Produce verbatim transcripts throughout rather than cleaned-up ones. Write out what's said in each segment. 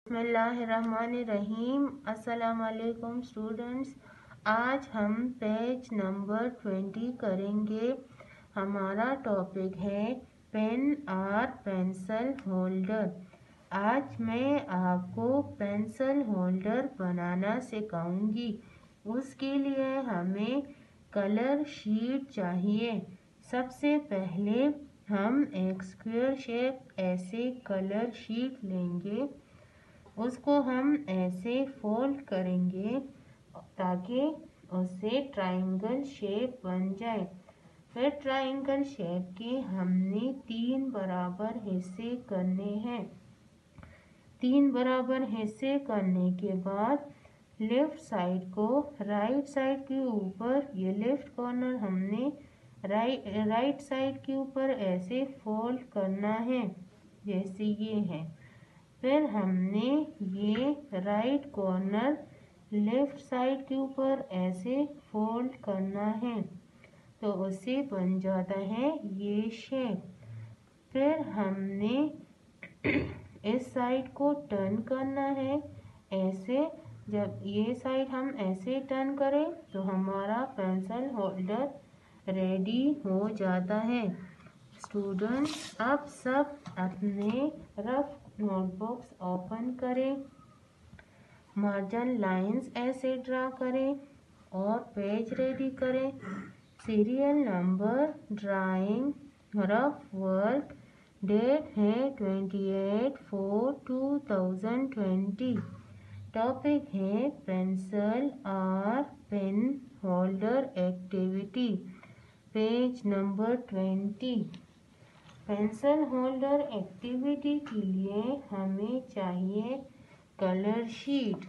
बिस्मिल्लाहिर्रहमानिर्रहीम। अस्सलाम वालेकुम स्टूडेंट्स। आज हम पेज नंबर ट्वेंटी करेंगे। हमारा टॉपिक है पेन और पेंसिल होल्डर। आज मैं आपको पेंसिल होल्डर बनाना सिखाऊंगी। उसके लिए हमें कलर शीट चाहिए। सबसे पहले हम एक स्क्वायर शेप ऐसे कलर शीट लेंगे। उसको हम ऐसे फोल्ड करेंगे ताकि उससे ट्रायंगल शेप बन जाए। फिर ट्रायंगल शेप के हमने तीन बराबर हिस्से करने हैं। तीन बराबर हिस्से करने के बाद लेफ्ट साइड को राइट साइड के ऊपर, ये लेफ्ट कॉर्नर हमने राइट राइट साइड के ऊपर ऐसे फोल्ड करना है जैसे ये है। फिर हमने ये राइट कॉर्नर लेफ्ट साइड के ऊपर ऐसे फोल्ड करना है तो उससे बन जाता है ये शेप। फिर हमने इस साइड को टर्न करना है ऐसे। जब ये साइड हम ऐसे टर्न करें तो हमारा पेंसिल होल्डर रेडी हो जाता है। स्टूडेंट्स, अब सब अपने रफ नोटबुक्स ओपन करें, मार्जिन लाइंस ऐसे ड्रा करें और पेज रेडी करें। Serial number, drawing, rough work, date है twenty eight four two thousand twenty. Topic है पेंसिल और pen holder activity. Page number twenty. Pencil holder activity के लिए हमें चाहिए कलर शीट।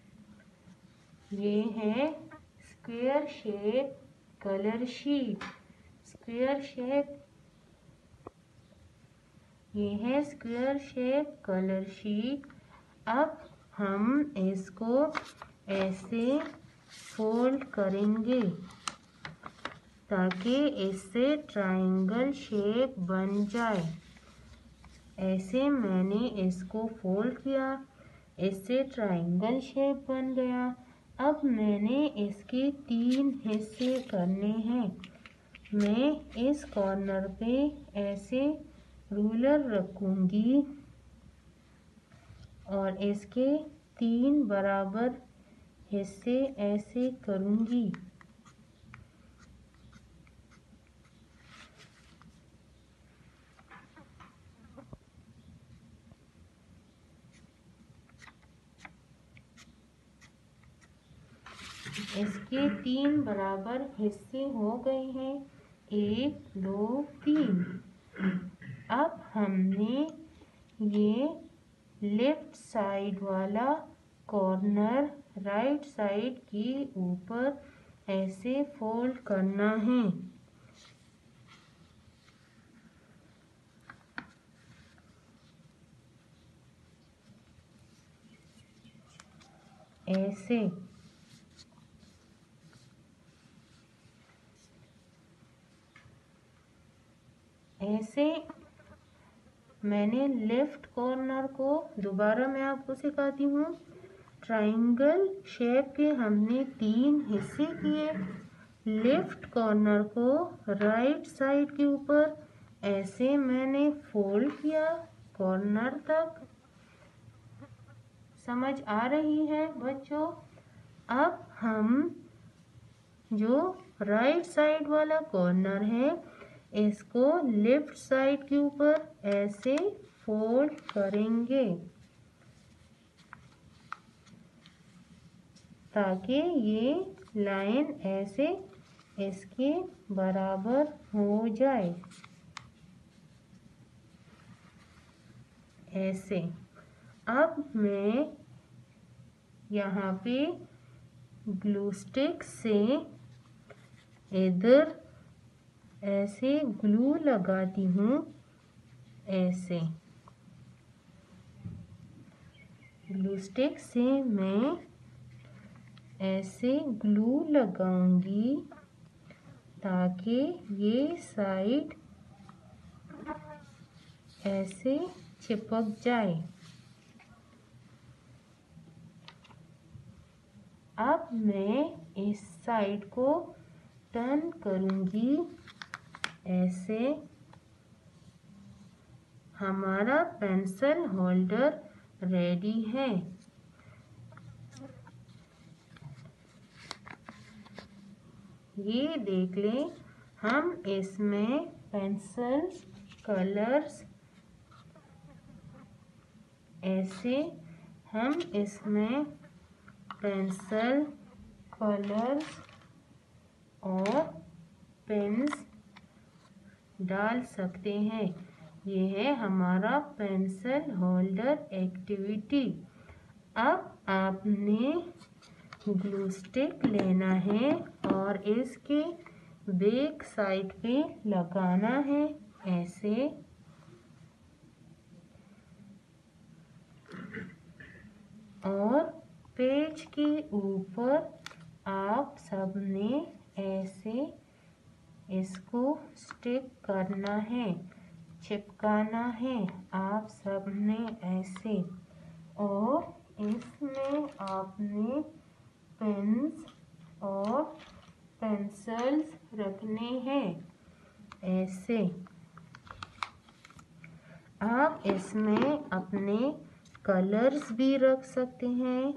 ये है square shape colour sheet. Square shape ये है स्क्वायर शेप कलर शीट। अब हम इसको ऐसे फोल्ड करेंगे ताकि इससे ट्रायंगल शेप बन जाए। ऐसे मैंने इसको फोल्ड किया, इससे ट्रायंगल शेप बन गया। अब मैंने इसके तीन हिस्से करने हैं। मैं इस कॉर्नर पे ऐसे रूलर रखूंगी और इसके तीन बराबर हिस्से ऐसे करूंगी। इसके तीन बराबर हिस्से हो गए हैं, एक दो तीन। अब हमने ये लेफ्ट साइड वाला कॉर्नर राइट साइड के ऊपर ऐसे फोल्ड करना है। ऐसे ऐसे मैंने लेफ्ट कॉर्नर को, दोबारा मैं आपको सिखाती हूँ। ट्रायंगल शेप के हमने तीन हिस्से किए। लेफ्ट कॉर्नर को राइट साइड के ऊपर ऐसे मैंने फोल्ड किया कॉर्नर तक। समझ आ रही है बच्चों? अब हम जो राइट साइड वाला कॉर्नर है इसको लेफ्ट साइड के ऊपर ऐसे फोल्ड करेंगे ताकि ये लाइन ऐसे इसके बराबर हो जाए। ऐसे अब मैं यहाँ पे ग्लू स्टिक से इधर ऐसे ग्लू लगाती हूँ। ऐसे ग्लू स्टिक से मैं ऐसे ग्लू लगाऊंगी ताकि ये साइड ऐसे चिपक जाए। अब मैं इस साइड को टर्न करूंगी। ऐसे हमारा पेंसिल होल्डर रेडी है। ये देख लें, हम इसमें पेंसिल कलर्स ऐसे हम इसमें पेंसिल कलर्स और पेन्स डाल सकते हैं। ये है हमारा पेंसिल होल्डर एक्टिविटी। अब आपने ग्लू स्टिक लेना है और इसके बैक साइड पे लगाना है ऐसे। और पेज के ऊपर आप सबने ऐसे इसको स्टिक करना है, चिपकाना है आप सबने ऐसे। और इसमें आपने पेन्स और पेंसिल्स रखने हैं ऐसे। आप इसमें अपने कलर्स भी रख सकते हैं,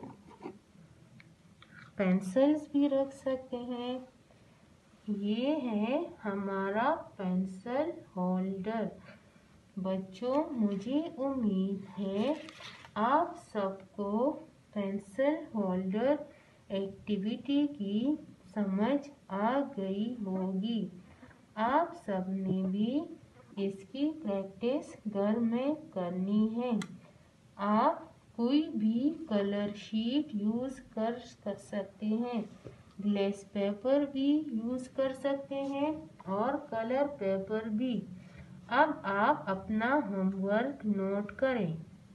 पेंसिल्स भी रख सकते हैं। ये है हमारा पेंसिल होल्डर। बच्चों, मुझे उम्मीद है आप सबको पेंसिल होल्डर एक्टिविटी की समझ आ गई होगी। आप सबने भी इसकी प्रैक्टिस घर में करनी है। आप कोई भी कलर शीट यूज़ कर सकते हैं, ग्लेस पेपर भी यूज़ कर सकते हैं और कलर पेपर भी। अब आप अपना होमवर्क नोट करें।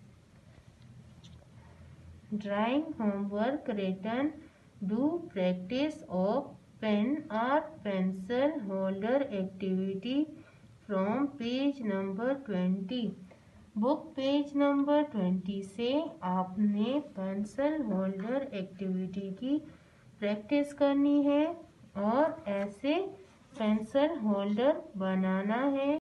Drawing homework written. Do practice of pen or pencil holder activity from page number twenty. Book page number twenty से आपने पेंसिल होल्डर एक्टिविटी की प्रैक्टिस करनी है और ऐसे पेंसिल होल्डर बनाना है।